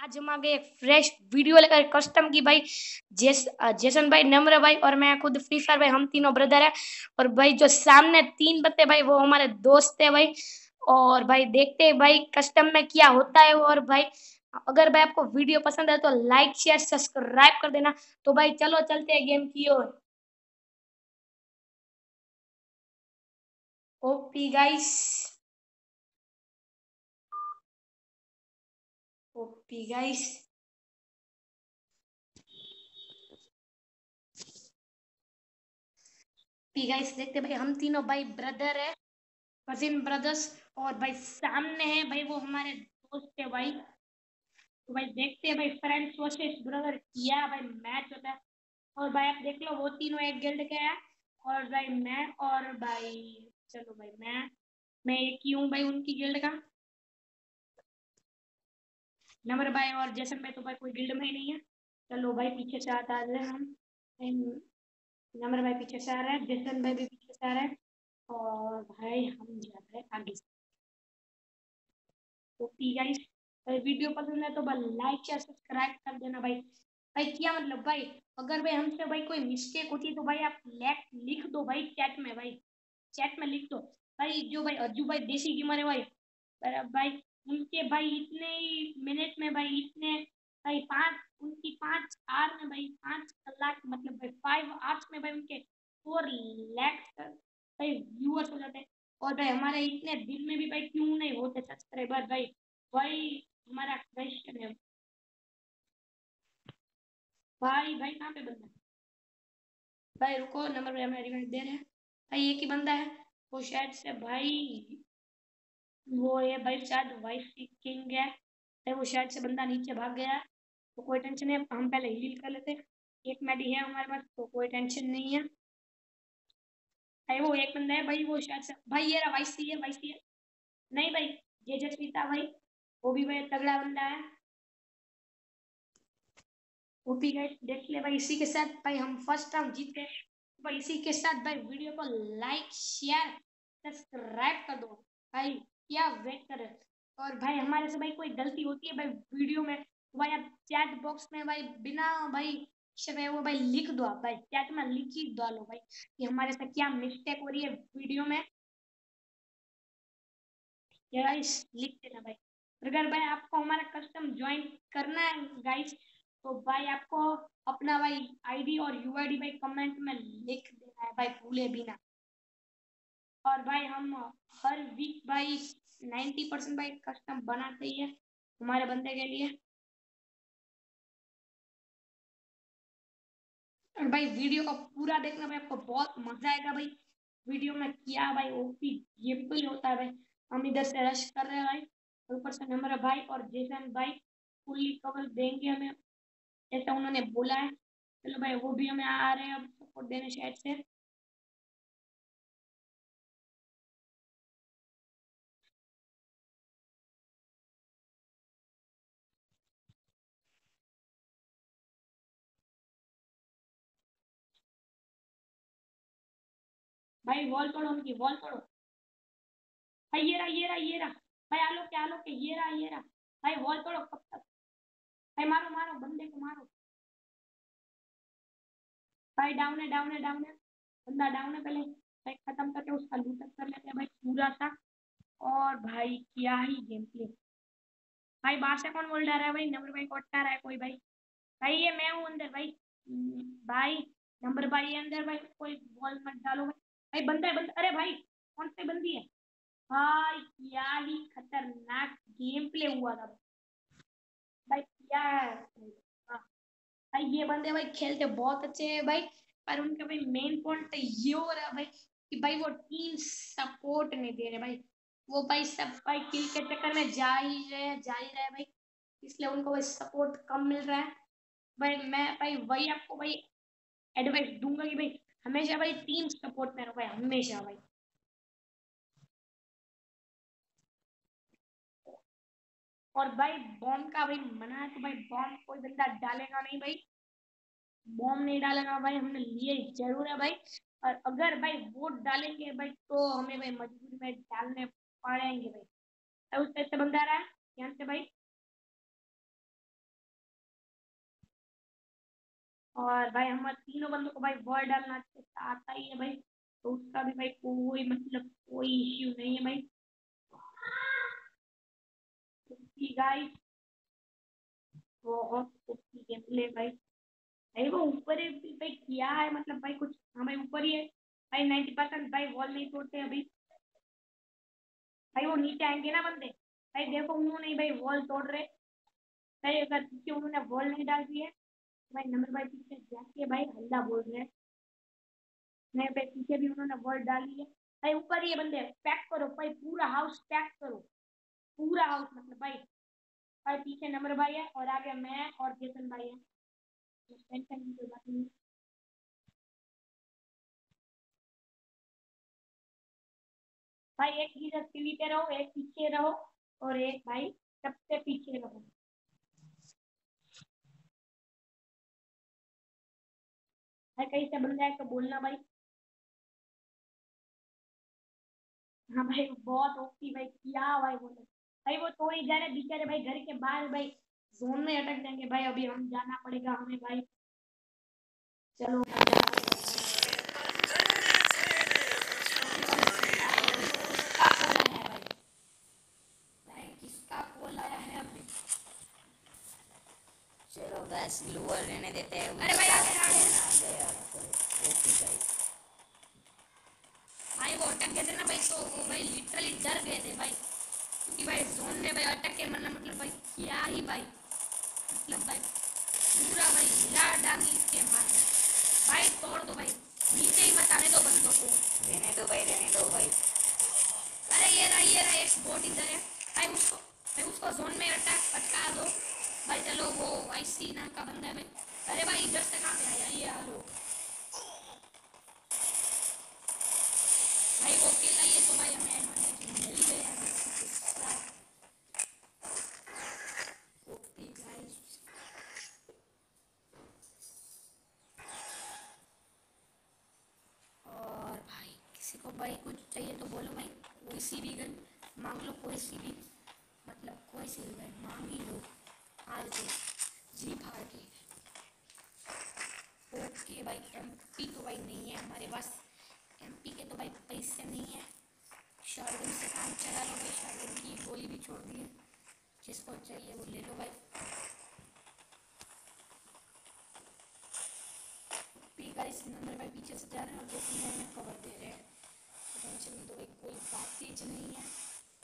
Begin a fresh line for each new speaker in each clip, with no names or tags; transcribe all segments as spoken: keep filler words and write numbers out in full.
आज हम आ गए एक फ्रेश वीडियो लेकर कस्टम की भाई। जेस जेसन भाई, नम्र भाई और मैं खुद फ्री फायर भाई, हम तीनों ब्रदर है। और भाई जो सामने तीन बत्ते भाई वो हमारे दोस्त है भाई। और भाई देखते हैं भाई कस्टम में क्या होता है। और भाई अगर भाई आपको वीडियो पसंद है तो लाइक शेयर सब्सक्राइब कर देना। तो भाई चलो चलते हैं गेम की ओर। OP guys, OP guys. OP guys देखते हैं भाई, हम तीनों भाई ब्रदर है, कजिन ब्रदर्स। और भाई सामने है भाई वो हमारे दोस्त है भाई। तो भाई देखते हैं भाई, फ्रेंड्स वर्सेस ब्रदर किया भाई मैच होता है। और भाई आप देख लो वो तीनों एक गिल्ड के हैं। और भाई मैं और भाई, चलो भाई मैं मैं एक ही हूँ भाई उनकी गिल्ड का। नमर भाई और जैसन भाई तो भाई कोई गिल्ड में ही नहीं है। चलो भाई पीछे से आता आ रहे हैं हम। हम- नमर भाई पीछे से आ रहा है, जैसन भाई भी पीछे से आ रहा है। और भाई हम जा रहे हैं आगे से। तो गाइस, वीडियो पसंद है तो भाई लाइक शेयर सब्सक्राइब कर देना भाई। भाई क्या मतलब भाई, अगर भाई हमसे भाई कोई मिस्टेक होती है तो भाई आप लेख लिख दो भाई चैट में भाई। चैट में लिख दो भाई। जो भाई अज्जू भाई देसी गेमर है भाई, पर भाई उनके भाई इतने ही मिनट में भाई इतने भाई पाँच उनकी पाँच आर में भाई पाँच लाख, मतलब भाई फाइव आवर्स में भाई उनके फोर लैक्स भाई व्यूअर्स हो जाते हैं। और भाई हमारे इतने दिन में भी भाई क्यों नहीं होते सब्सक्राइबर भाई। भाई हमारा क्वेश्चन है। भाई भाई कहाँ पे बंदा है? भाई रुको, नंबर भाई हमें रिवाइव दे रहे हैं। भाई एक ही बंदा है, वो शायद से भाई वो है भाई, शायद वाइफ किंग है भाई। वो शायद से बंदा नीचे भाग गया है। तो कोई टेंशन है, हम पहले हील कर लेते हैं। एक मेडी है हमारे पास तो कोई टेंशन नहीं है। भाई वो एक बंदा है भाई, वो शायद से भाई ये रहा वाइस सी है, वाइस सी है। नहीं भाई, ये जसप्रीत था भाई, वो भी भाई तगड़ा बंदा है। ओपी गाइस देख ले भाई, इसी के साथ भाई हम फर्स्ट राउंड जीत गए। भाई इसी के साथ भाई वीडियो को लाइक शेयर सब्सक्राइब कर दो भाई। क्या वेट कर रहे हो? और भाई हमारे से भाई कोई गलती होती है भाई वीडियो में तो भाई आप चैट बॉक्स में भाई बिना भाई शर्म वो भाई लिख दो। आप भाई चैट में लिख ही डालो भाई कि हमारे से क्या मिस्टेक हो रही है वीडियो में। ये गाइस लिख देना भाई। अगर भाई आपको हमारा कस्टम ज्वाइन करना है गाइस, तो भाई आपको अपना भाई आईडी और यूआईडी भाई कमेंट में लिख देना है भाई, भूले भी ना। और भाई हम हर वीक भाई नाइन्टी परसेंट भाई कस्टम बनाते ही है हमारे बंदे के लिए। और भाई वीडियो को पूरा देखना भाई, आपको बहुत मजा आएगा भाई। वीडियो में क्या भाई ओपी गेम प्ले होता है भाई। हम इधर से रश कर रहे हैं भाई, ऊपर से हमारा भाई और जैसन भाई फुल्ली कवर देंगे हमें, ऐसा उन्होंने बोला है। चलो भाई वो भी हमें आ रहे हैं अब सपोर्ट देने शायद से। भाई वॉल तोड़ो, उनकी वॉल तोड़ो। भाई ये रहा ये रहा ये रहा। भाई आलो के आलो के, ये रहा ये रहा। भाई वॉल तोड़ो कब तक। भाई मारो मारो बंदे को मारो। भाई डाउन है डाउन है डाउन है, बंदा डाउन है। पहले भाई खत्म करके उसका लूटअप कर लेते हैं भाई पूरा सा। और भाई क्या ही गेम प्ले। भाई बाहर से कौन बोल रहा है भाई, नंबर भाई को अटका रहा है कोई भाई। भाई ये मैं हूँ अंदर भाई। हम्म, भाई नंबर भाई है अंदर भाई, कोई बॉल मत डालो भाई। भाई बंदा है बंदा, अरे भाई कौन सी बंदी है। भाई क्या ही खतरनाक गेम प्ले हुआ था भाई। क्या है हाँ, भाई ये बंदे भाई खेलते बहुत अच्छे हैं भाई। पर उनका भाई मेन पॉइंट ये हो रहा है भाई कि भाई वो टीम सपोर्ट नहीं दे रहे भाई। वो भाई सब भाई किल के चक्कर में जा ही रहे हैं जा ही रहे हैं भाई, इसलिए उनको भाई सपोर्ट कम मिल रहा है। भाई मैं भाई वही आपको भाई एडवाइस दूंगा कि भाई हमेशा भाई टीम सपोर्ट में रहो भाई, हमेशा भाई। और भाई बॉम्ब का भाई मना है तो भाई बॉम्ब कोई बंदा डालेगा नहीं भाई। बॉम्ब नहीं डालेगा भाई, हमने लिए जरूर है भाई। और अगर भाई वोट डालेंगे भाई तो हमें भाई मजबूरी में डालने पड़ेंगे भाई। तो उस तरह से बंदा आ रहा है ध्यान से भाई। और भाई हमारे तीनों बंदों को भाई वॉल डालना अच्छे से आता ही है भाई, तो उसका भी भाई कोई मतलब कोई इश्यू नहीं है भाई। गाइस बहुत अच्छी गेम प्ले भाई। भाई वो ऊपर ही भाई किया है मतलब भाई कुछ, हाँ भाई ऊपर ही है भाई। नाइन्टी परसेंट भाई वॉल नहीं तोड़ते अभी। भाई वो नीचे आएंगे ना बंदे, भाई देखो उन्होंने ही भाई वॉल तोड़ रहे। भाई अगर पीछे उन्होंने वॉल नहीं डाल दी है तो भाई नंबर भाई पीछे जाके भाई हल्ला बोल रहे हैं। नहीं भाई पीछे भी उन्होंने वॉल डाली है। भाई ऊपर ही है बंदे, पैक करो भाई पूरा हाउस पैक करो, पूरा हाउस मतलब भाई। भाई पीछे नंबर भाई है और आगे मैं और जेसन भाई है। टेंशन की कोई बात नहीं। भाई एक इधर सीढ़ी पे रहो, एक पीछे रहो, और एक भाई सबसे पीछे रहो। भाई कहीं से बंदा है तो बोलना भाई। हाँ भाई बहुत ओपी भाई क्या भाई बोले। भाई वो तो ही जा रहे बेचारे भाई घर के बाहर भाई, जोन में अटक जाएंगे भाई। अभी हम जाना पड़ेगा हमें भाई। चलो भाई जाना पड़ेगा भाई। भाई किसका कॉल आया है अभी?
चलो बस लोअर रहने देते हैं।
अरे भाई आगे आगे।
Okay guys.
भाई वो अटक गए थे ना भाई, तो वो भाई लिटरली डर गए थे भाई, क्योंकि भाई जोन में भाई अटक के मतलब मतलब भाई क्या ही भाई, मतलब भाई पूरा भाई हिला डाली के मार भाई। तोड़ दो भाई, नीचे ही मत आने दो बंदों को।
रहने दो भाई, रहने दो भाई।
अरे ये रहा ये रहा एक बोट इधर है भाई, उसको भाई उसको जोन में अटैक अटका दो भाई। चलो वो आईसी नाम का बंदा है भाई। अरे भाई इधर से कहाँ पे आया ये? आलो भाई वो अकेला ही है तो भाई हमें मिल ही गया। OP guys. और भाई किसी को भाई कुछ चाहिए तो बोलो भाई, कोई सी भी गन मांग लो, कोई सी भी मतलब कोई सी भी गन मांग ही लो हार के, जी हार के। ओके भाई एमपी तो भाई नहीं है हमारे पास, एमपी के तो भाई पैसे नहीं है। शॉटगन से काम चला लो भाई, शॉटगन की गोली भी छोड़ दी है, जिसको चाहिए वो ले लो भाई। पी गाइस नंबर भाई पीछे से जा रहे हैं और जैसे हमें कवर दे रहे हैं, टेंशन नहीं तो भाई कोई बात तेज नहीं है।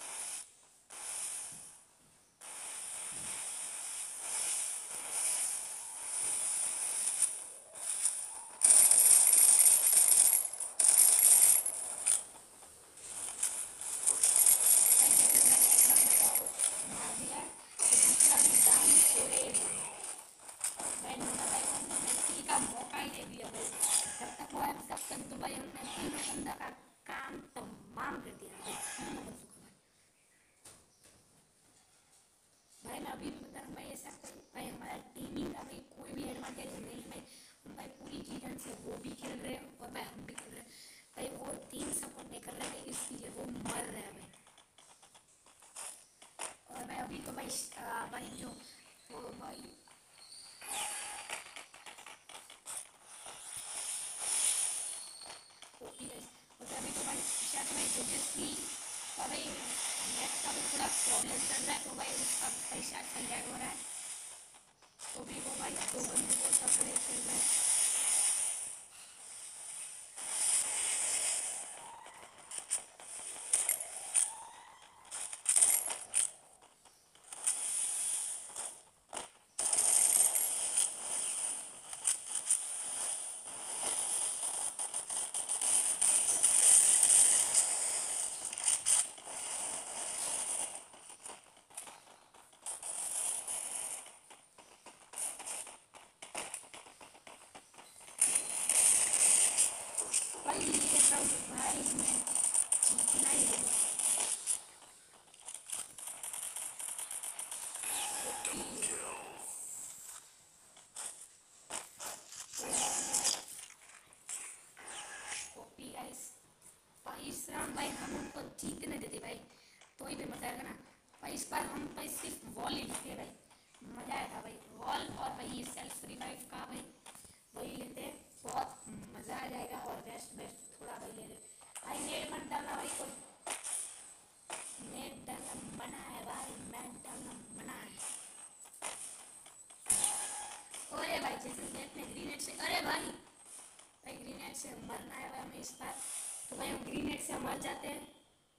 मार दिया तो दूसरा भी डाउन छोड़े भाई। नंबर भाई को हमने किसी का मौका ही दे दिया भाई। जब तक वो है तब तक तो भाई हमने तीनों बंदा का काम तमाम कर दिया भाई, तीनों बंदों का भाई। मैं अभी भी बता रहा हूँ भाई, ऐसा कोई भाई हमारा टीमिंग का भाई कोई भी एडवांटेज नहीं है भाई। हम भाई पूरी चीज़ों से वो भी खेल रहे हैं और भाई हम भी खेल रहे हैं भाई। वो टीम सपोर्ट नहीं कर रहे हैं इसलिए वो मर रहे हैं भाई। और भाई अभी तो भाई आ, भाई जो वो भाई ओपी है और अभी तो भाई शायद भाई तेजस्वी का भाई नेट का भी थोड़ा प्रॉब्लम चल रहा है, तो भाई उसका पैसा लैग हो रहा है, तो भी वो भाई दो बंदे को पकड़े चल रहे हैं। भाई ये सब भाई मैं जीतना ही है। ओपी गाइस भाई इस राउंड भाई हम उनको जीतने देते भाई, तो ही भी मजा आएगा ना भाई। इस बार हम भाई सिर्फ वॉल ही जीते भाई, मजा आया था भाई। वॉल और भाई ये सेल्फ रिवाइव का भाई
वही लेते हैं, बहुत मजा आ जाएगा। और वेस्ट वेस्ट थोड़ा भाई ले ले भाई, नेट मत डालना भाई, कोई नेट डालना मना है भाई, नेट डालना मना है। अरे भाई जैसे नेट में ग्रीन नेट से, अरे भाई भाई ग्रीन नेट से मरना है भाई हमें इस बार, तो भाई हम ग्रीन नेट से मर जाते हैं।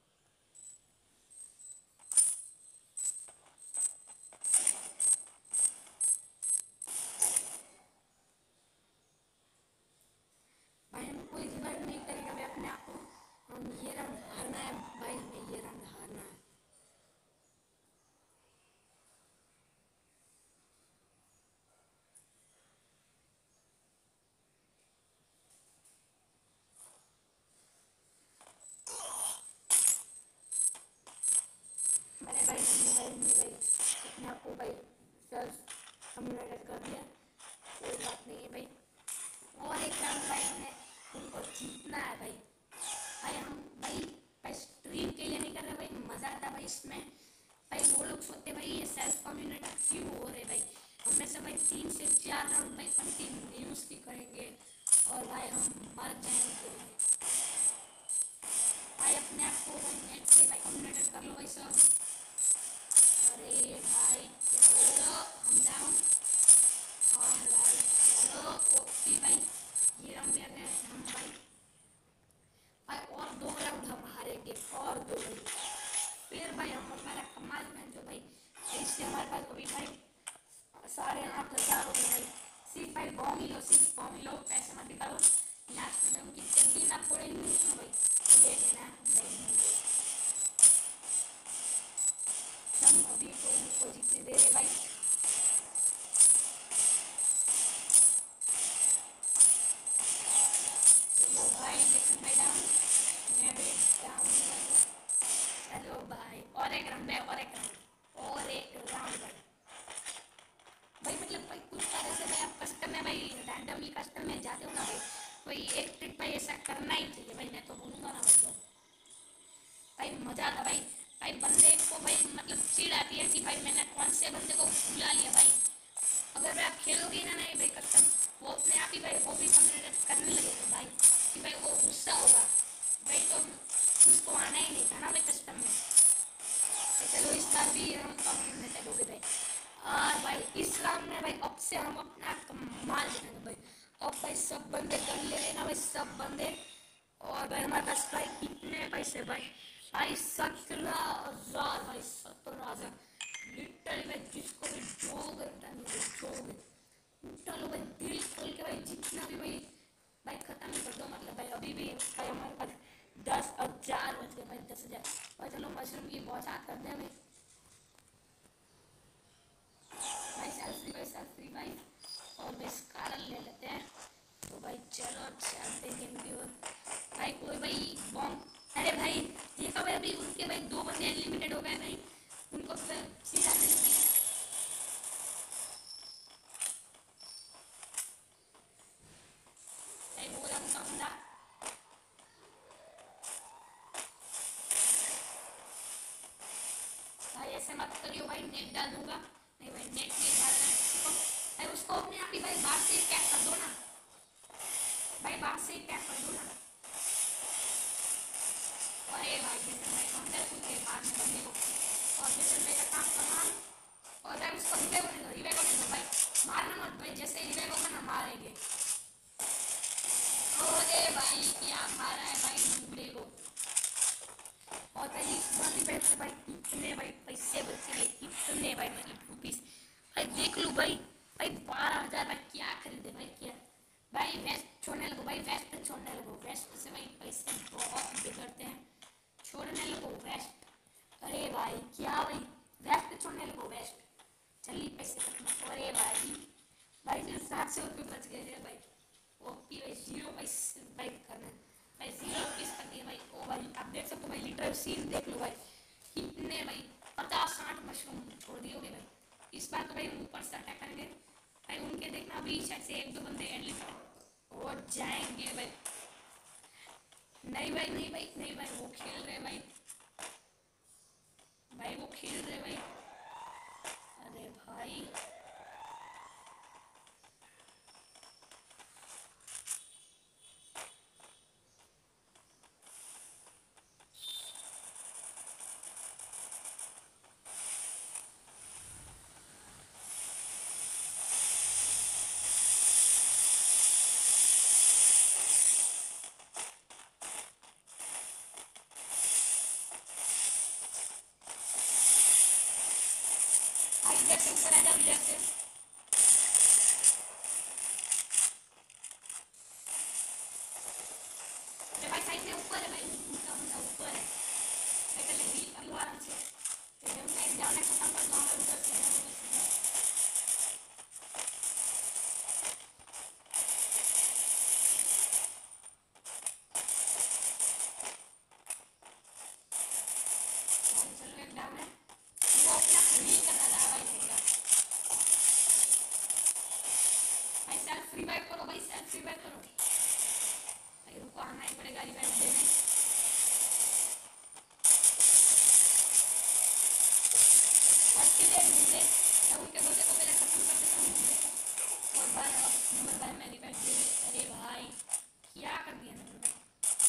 भाई हम कोई रिवाइव नहीं करेंगे भाई अपने आप को, हम ये राउंड हारना है भाई, हमें ये राउंड हारना है। मैंने भाई मोबाइल में भाई अपने आप को भाई सेल्फ कम्युनिकेट कर दिया, कोई बात नहीं है भाई। और एक राउंड भाई हमें उनको जीतना है भाई। भाई हम भाई भाई स्ट्रीम के लिए नहीं कर रहे भाई, मजा आता भाई इसमें। भाई वो लोग सोचते भाई ये सेल्फ कम्युनिटी क्यों हो रहे भाई, हमें से भाई तीन से चार राउंड भाई कंटिन्यूस की करेंगे और भाई हम मर जाएंगे भाई। अपने आप को भाई नेट से भाई कम्युनिकेट कर लो भाई सब। अरे भाई चलो हम डाउन, और भाई चलो ओपी भाई, ये राउंड ले गए हम भाई। भाई और दो राउंड हम हारेंगे, और दो भाई, फिर भाई हम हमारा कमाल में जो भाई इससे हमारे पास अभी भाई साढ़े आठ हजार हो गए भाई। सिर्फ भाई बॉम ही लो, सिर्फ बॉम ही लो, पैसे मत निकालो, लास्ट में उनकी चड्डी ना फोड़ेंगे ना भाई, ले लेना नहीं, हम अभी कोई उनको जीतने दे रहे भाई। चलो भाई देखो भाई डाउन, मैं भी डाउन। चलो भाई और एक राउंड है, और एक राउंड, और एक राउंड भाई। भाई मतलब भाई कुछ तरह से भाई आप कस्टम में भाई रैंडमली कस्टम में जाते हो ना भाई, कोई एक ट्रिक भाई ऐसा करना ही चाहिए भाई, मैं तो बोलूँगा ना भाई। तो भाई मजा आता भाई, भाई बंदे को भाई मतलब चिढ़ आती है कि भाई मैंने कौन से बंदे को बुला लिया भाई। अगर भाई आप खेलोगे ना नहीं भाई कस्टम, वो अपने आप ही भाई वो भी कम्युनिकेट करने लगेगा भाई कि भाई वो गुस्सा होगा भाई, तो उसको आना ही नहीं था ना भाई कस्टम में। चलो इस बार भी हम कम्युनिकेट हो गए भाई। और भाई इस राउंड में भाई अब से हम अपना कमाल दिखाएंगे भाई। अब भाई सब बंदे कर ले रहे ना भाई, सब बंदे। और भाई हमारे पास भाई कितने पैसे भाई, भाई सत्रह हजार भाई, सत्रह हजार लिटरली भाई, जिसको भी जोग जोग चलो भाई दिल खोल के भाई जितना भी भाई भाई खत्म ही कर दो, मतलब भाई अभी भी भाई हमारे पास दस हजार बच गए भाई, दस हजार भाई। चलो मशरूम की बहुत याद करते हैं भाई, भाई सेल्फी भाई सेल्फी भाई, और भाई स्कारल ले लेते हैं। तो भाई चलो चलते हैं गेम की ओर भाई। कोई भाई बॉम्ब, अरे भाई देखा भाई अभी उनके भाई दो बंदे अनलिमिटेड हो गए भाई, उनको सीधा नहीं भाई, बोला उनका बंदा भाई ऐसे मत करियो भाई, नेट डाल दूंगा। नहीं भाई नेट नहीं डालना है उसको भाई, उसको अपने आप ही भाई बाहर से कैप कर दो ना भाई, बाहर से कैप कर दो ना। अरे भाई जैसे भाई अंदर कूद के बाद में बंदे को, और जैसे भाई का काम कमान, और भाई उसको रिवाइव होने दो, रिवाइव होने दो भाई, मारना मत भाई, जैसे रिवाइव होगा ना मारेंगे। अरे भाई क्या मारा है भाई बूढ़े को। और भाई इस बार पैसे भाई कितने भाई पैसे बचे भाई, कितने भाई मतलब रुपीस भाई देख लो भाई, भाई बारह हजार भाई क्या खरीदे भाई, क्या भाई वेस्ट छोड़ने लगो भाई, वेस्ट छोड़ने लगो, वेस्ट से भाई पैसे बहुत बिगड़ते हैं, छोड़ने लगो वेस्ट। अरे भाई क्या भाई वेस्ट छोड़ने लगो, वेस्ट चलिए पैसे खत्म। अरे भाई भाई फिर सात सौ रुपये बच गए थे भाई, ओपी भाई जीरो पैसे भाई करना भाई, जीरो रुपीस कर दिए भाई। ओ भाई आप देख सकते हो भाई, लिटरल सीन देख लो भाई, कितने भाई पचास साठ मशरूम छोड़ दिए होगे भाई। इस बार तो भाई ऊपर से अटैक करेंगे भाई, उनके देखना अभी शायद से एक दो बंदे एटलीस्ट हो जाएंगे भाई। नहीं भाई नहीं भाई नहीं भाई, वो खेल रहे भाई, भाई वो खेल रहे भाई। अरे भाई भाई इधर से ऊपर आ जाओ, इधर से। अरे भाई साइड में ऊपर है भाई, उनका बंदा ऊपर है भाई। पहले डील कर लो आराम से, फिर मैं एक जाने खत्म कर दूंगा उधर से। चलो एक डाउन है, वो अपना फ्री करना था भाई पूरा। भाई सेल्फ रिवाइव करो, भाई सेल्फ रिवाइव करो भाई। रुको, आना ही पड़ेगा रिवाइव देने। अच्छी देर मुझे उनके बच्चे को पहले खत्म कर देता हूँ मुझे। और भाई अब नंबर भाई मैं रिवाइव दे। अरे भाई क्या कर दिया नंबर भाई।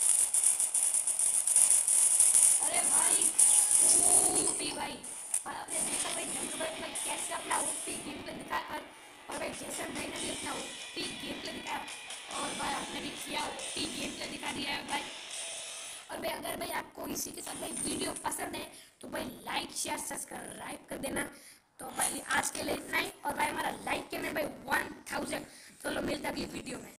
अरे भाई ओपी भाई, और आपने देखा भाई नंबर भाई भाई कैसे अपना ओपी गेम प्ले दिखाया। और और भाई जैसन भाई ने भी अपना ओपी गेम प्ले दिखाया, और भाई आपने भी किया ओपी गेम प्ले दिखा दिया है भाई। और भाई अगर भाई आपको इसी के साथ भाई वीडियो पसंद है तो भाई लाइक शेयर सब्सक्राइब कर देना। तो भाई आज के लिए इतना ही, और भाई हमारा लाइक के में भाई वन थाउजेंड। चलो मिलता अगली वीडियो में।